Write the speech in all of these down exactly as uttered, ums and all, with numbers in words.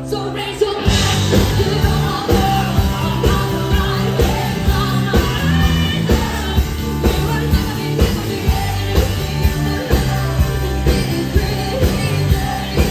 So raise your glass to the world. All the right hands on my head. We will never be, never be anything but love. It's pretty easy,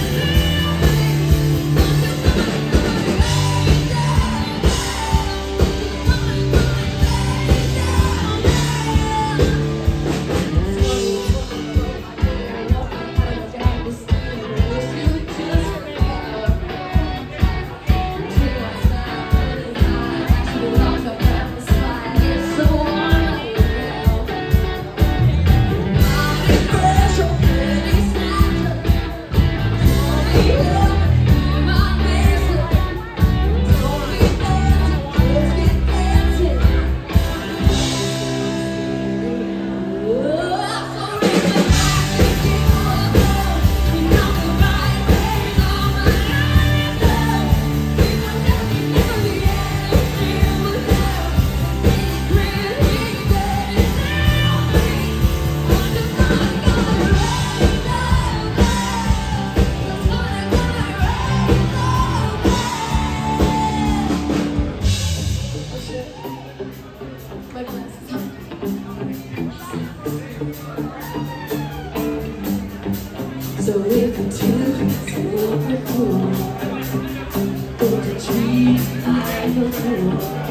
so if the two is over, the trees I look for.